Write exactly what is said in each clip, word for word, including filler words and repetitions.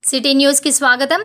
City news కి స్వాగతం।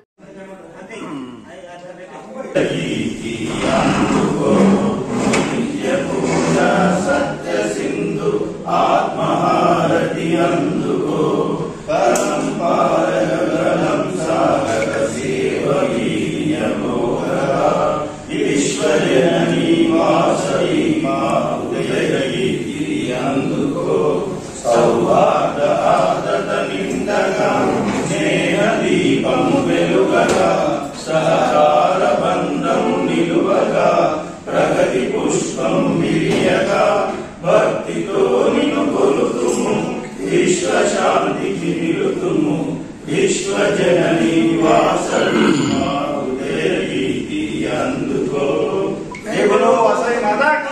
सहकार बंधम निलुवगा प्रगति पुष्पम विरियगा भक्ति तो निनु कोलुतुमु विश्व शांति की निलुतुमु विश्व जननी वासवी मातुदेवी की अंधुको बोलो वासवी माता की।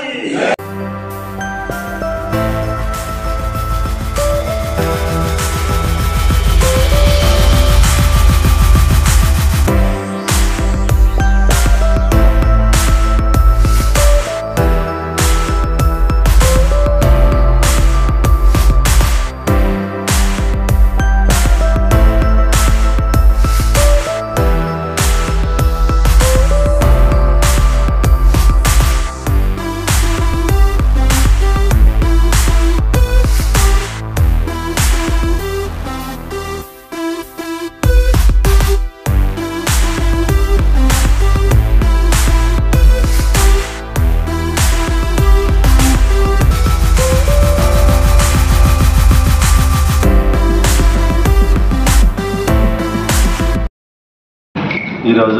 ఈరోజు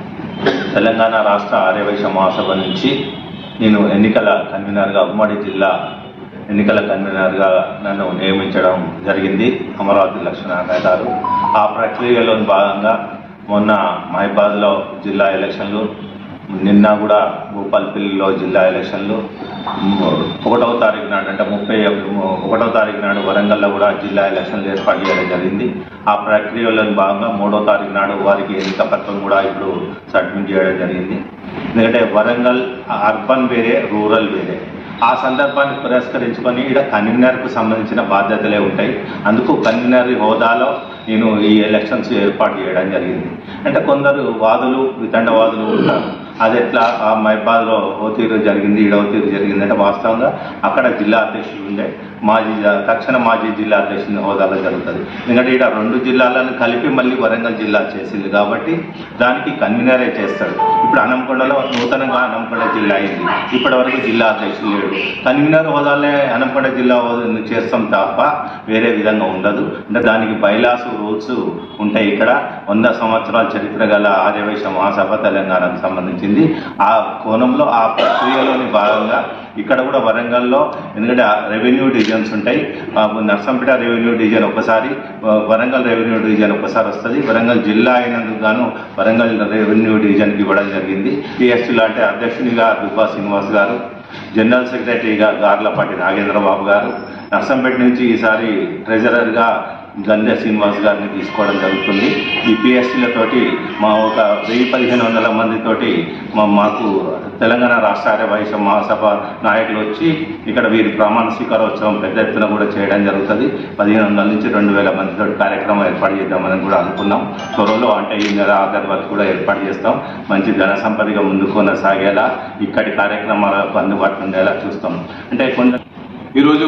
తెలంగాణ రాష్ట్ర ఆర్యవైశ్య మహాసభ నుంచి నేను ఎన్నికల కన్వీనర్గా ఉమ్మడి జిల్లా ఎన్నికల కన్వీనర్గా నన్ను నియమించడం జరిగింది అమరావతి లక్ష్మీనారాయణ గారు। ఆ ప్రక్రియలో భాగంగా మొన్న మహబాద్లో జిల్లా ఎలక్షన్లు, నిన్న కూడా భూపాల్పల్లిలో జిల్లా ఎలక్షన్లు, ఒకటవ తారీఖు నాడు అంటే ముప్పై ఒకటవ తారీఖు నాడు వరంగల్లో కూడా జిల్లా ఎలక్షన్లు ఏర్పాటు చేయడం జరిగింది। ఆ ప్రక్రియలో భాగంగా మూడో తారీఖు నాడు వారికి ఎన్నిక పత్రం కూడా ఇప్పుడు సబ్మిట్ చేయడం జరిగింది। ఎందుకంటే వరంగల్ అర్బన్ వేరే, రూరల్ వేరే, ఆ సందర్భాన్ని పురస్కరించుకొని ఇక్కడ కన్వీనర్కు సంబంధించిన బాధ్యతలే ఉంటాయి। అందుకు కన్వీనర్ హోదాలో నేను ఈ ఎలక్షన్స్ ఏర్పాటు చేయడం జరిగింది। అంటే కొందరు వాదులు వితండవాదులు ఉంటారు, అది ఎట్లా ఆ మహబాద్లో ఓ తీరు జరిగింది, ఈడవ తీరు జరిగింది అంటే వాస్తవంగా అక్కడ జిల్లా అధ్యక్షులు ఉండే మాజీ తక్షణ మాజీ జిల్లా అధ్యక్షుని హోదాలో జరుగుతుంది। ఎందుకంటే ఇక్కడ రెండు జిల్లాలను కలిపి మళ్ళీ వరంగల్ జిల్లా చేసింది కాబట్టి దానికి కన్వీనరే చేస్తాడు। ఇప్పుడు అనంకొండలో నూతనంగా అనంకొండ జిల్లా అయింది, ఇప్పటి వరకు జిల్లా అధ్యక్షులు లేడు, కన్వీనర్ హోదాలే అనంకొండ జిల్లా చేస్తాం తప్ప వేరే విధంగా ఉండదు। అంటే దానికి బైలాసు రూల్స్ ఉంటాయి। ఇక్కడ వంద సంవత్సరాల చరిత్ర గల ఆర్యవైశ్య మహాసభ తెలంగాణకు సంబంధించింది। ఆ కోణంలో ఆ ప్రక్రియలోని భాగంగా ఇక్కడ కూడా వరంగల్లో ఎందుకంటే రెవెన్యూ డివిజన్స్ ఉంటాయి, నర్సంపేట రెవెన్యూ డివిజన్ ఒకసారి, వరంగల్ రెవెన్యూ డివిజన్ ఒకసారి వస్తుంది। వరంగల్ జిల్లా అయినందుకు గాను వరంగల్ రెవెన్యూ డివిజన్కి ఇవ్వడం జరిగింది। పిఎస్టీలో అంటే అధ్యక్షునిగా దుబ్బా శ్రీనివాస్ గారు, జనరల్ సెక్రటరీగా గార్లపాటి నాగేంద్రబాబు గారు, నర్సంపేట నుంచి ఈసారి ట్రెజరర్గా గంధే శ్రీనివాస్ గారిని తీసుకోవడం జరుగుతుంది। ఈ పిఎస్టీలతోటి మా ఒక వెయ్యి పదిహేను వందల మందితోటి మా మాకు తెలంగాణ రాష్ట్ర ఆర్యవైశ్య మహాసభ నాయకులు వచ్చి ఇక్కడ వీరి ప్రమాణ స్వీకారోత్సవం పెద్ద ఎత్తున కూడా చేయడం జరుగుతుంది। పదిహేను వందల నుంచి రెండు వేల మందితో కార్యక్రమం ఏర్పాటు చేద్దామని కూడా అనుకున్నాం। త్వరలో అంటే ఈ నెల ఆఖరి వరకు కూడా ఏర్పాటు చేస్తాం। మంచి ధన సంపదగా ముందుకు కొనసాగేలా ఇక్కడి కార్యక్రమాలకు అందుబాటులో ఉండేలా చూస్తాం। అంటే కొంత ఈరోజు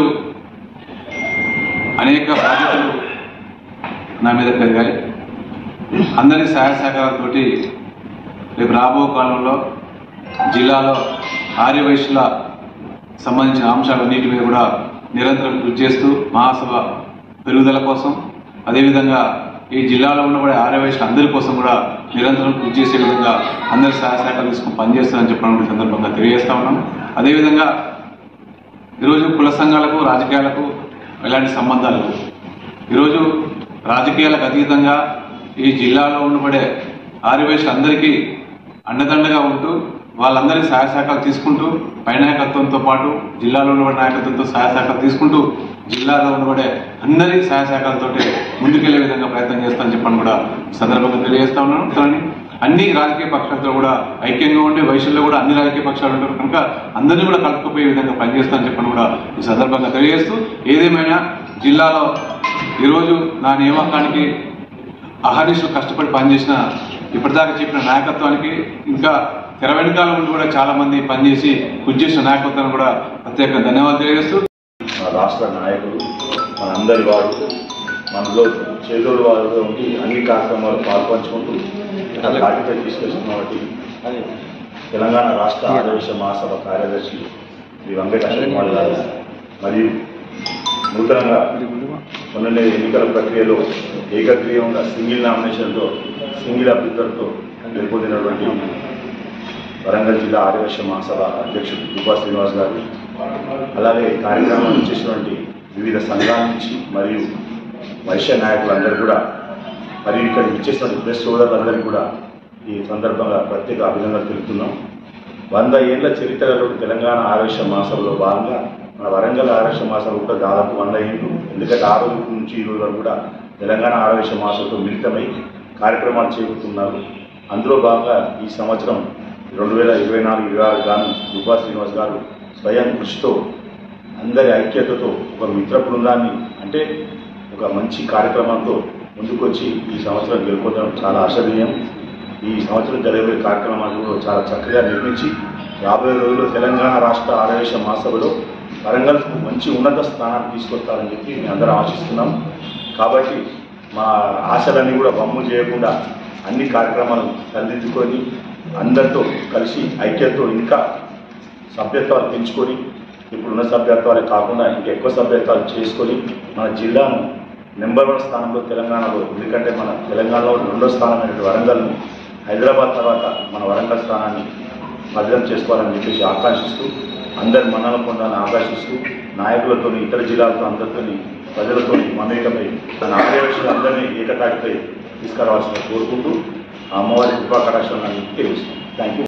అనేక బాధ్యతలు నా మీద పెరిగాయి। అందరి సహాయ సహకారాలతో రేపు రాబో కాలంలో జిల్లాలో ఆర్యవైశ్యుల సంబంధించిన అంశాలన్నింటి మీద కూడా నిరంతరం కృషి చేస్తూ మహాసభ పెరుగుదల కోసం, అదేవిధంగా ఈ జిల్లాలో ఉన్నబడే ఆర్యవైశ్యుల అందరి కోసం కూడా నిరంతరం కృషి చేసే విధంగా అందరి సహాయ సహకారాలు తీసుకుని పనిచేస్తారని చెప్పడం సందర్భంగా తెలియజేస్తా ఉన్నాను। అదేవిధంగా ఈరోజు కుల సంఘాలకు రాజకీయాలకు ఎలాంటి సంబంధాలు లేవు। ఈరోజు రాజకీయాలకు అతీతంగా ఈ జిల్లాలో ఉండబడే ఆర్యవైశ్యులందరికీ అండదండగా ఉంటూ వాళ్ళందరి సహాయ సహకారాలు తీసుకుంటూ పై నాయకత్వంతో పాటు జిల్లాలో ఉండబడే నాయకత్వంతో సహాయ సహకారాలు తీసుకుంటూ జిల్లాలో ఉండబడే అందరి సహాయ సహకారాలతో ముందుకెళ్లే విధంగా ప్రయత్నం చేస్తానని చెప్పని కూడా సందర్భంగా తెలియజేస్తా ఉన్నాను। అన్ని రాజకీయ పక్షాలతో కూడా ఐక్యంగా ఉండే వైశ్యుల్లో కూడా అన్ని రాజకీయ పక్షాలు ఉంటారు కనుక అందరినీ కూడా కలుపుకుపోయే విధంగా పనిచేస్తానని చెప్పని కూడా ఈ సందర్భంగా తెలియజేస్తూ, ఏదేమైనా జిల్లాలో ఈరోజు నా నియామకానికి అహర్నిశలు కష్టపడి పనిచేసిన ఇప్పటిదాకా చెప్పిన నాయకత్వానికి ఇంకా తెర వెనుకాల ఉండి కూడా చాలా మంది పనిచేసి కృషి చేసిన నాయకత్వాన్ని కూడా ప్రత్యేక ధన్యవాదాలు తెలియజేస్తూ మన రాష్ట్ర నాయకులు మనందరి వారు మనలో చేదోడు వారుగా ఉండి అన్ని కార్యక్రమాలు పాల్పంచుకుంటూ పార్టీపై తీసుకొస్తున్నటువంటి తెలంగాణ రాష్ట్ర ఆదర్శ మహాసభ కార్యదర్శి శ్రీ వెంకట అశోక్ గారు మరియు నూతనంగా మొన్ననే ఎన్నికల ప్రక్రియలో ఏకగ్రీవంగా సింగిల్ నామినేషన్తో సింగిల్ అభ్యర్థులతో గెలుపొందినటువంటి వరంగల్ జిల్లా ఆదివాసీ మహాసభ అధ్యక్షుడు దుబ్బా శ్రీనివాస్ గారు, అలాగే కార్యక్రమాలు చేసినటువంటి వివిధ సంఘాల నుంచి మరియు వైశ్య నాయకులందరూ కూడా మరియు ఇక్కడ ఇచ్చేసిన ప్రెస్ సోదరులందరికీ కూడా ఈ సందర్భంగా ప్రత్యేక అభినందనలు తెలుపుతున్నాం. వంద ఏళ్ల చరిత్రలో తెలంగాణ ఆదివాసీ మహాసభలో భాగంగా మన వరంగల్ ఆదివాసీ మహాసభ కూడా దాదాపు వంద ఏళ్ళు, ఎందుకంటే ఆ రోజు నుంచి ఈ రోజు వరకు కూడా తెలంగాణ ఆదివాసీ మహాసభతో మిళితమై కార్యక్రమాలు చేపడుతున్నారు. అందులో భాగంగా ఈ సంవత్సరం రెండు వేల ఇరవై నాలుగు ఇరవై ఆరు గాను దుబ్బా శ్రీనివాస్ గారు స్వయం కృషితో అందరి ఐక్యతతో ఒక మిత్ర బృందాన్ని అంటే ఒక మంచి కార్యక్రమంతో ముందుకొచ్చి ఈ సంవత్సరం గెలుపొందడం చాలా ఆశనీయం. ఈ సంవత్సరం జరిగే కార్యక్రమాలు కూడా చాలా చక్కగా నిర్మించి రాబోయే రోజుల్లో తెలంగాణ రాష్ట్ర ఆదివాసీ మహాసభలో వరంగల్కు మంచి ఉన్నత స్థానాన్ని తీసుకొస్తారని చెప్పి మేము అందరం ఆశిస్తున్నాం. కాబట్టి మా ఆశలన్నీ కూడా బొమ్మ చేయకుండా అన్ని కార్యక్రమాలను సరిదిద్దుకొని అందరితో కలిసి ఐక్యతతో ఇంకా సభ్యత్వాలు పెంచుకొని ఇప్పుడున్న సభ్యత్వాలే కాకుండా ఇంకా ఎక్కువ సభ్యత్వాలు చేసుకొని మన జిల్లాను నెంబర్ వన్ స్థానంలో తెలంగాణలో, ఎందుకంటే మన తెలంగాణలో రెండో స్థానమైన వరంగల్ను హైదరాబాద్ తర్వాత మన వరంగల్ స్థానాన్ని భద్రం చేసుకోవాలని చెప్పేసి ఆకాంక్షిస్తూ అందరి మన్నన పొందాలని ఆకాంక్షిస్తూ నాయకులతో ఇతర జిల్లాలతో అందరితో ప్రజలతో మమేకమై తన ఆదివాసులు అందరినీ ఏకతాటిపై తీసుకురావాల్సిన కోరుకుంటూ ఆ అమ్మవారి కృపా కటాక్షాన్ని తెలుస్తాం. Thank you.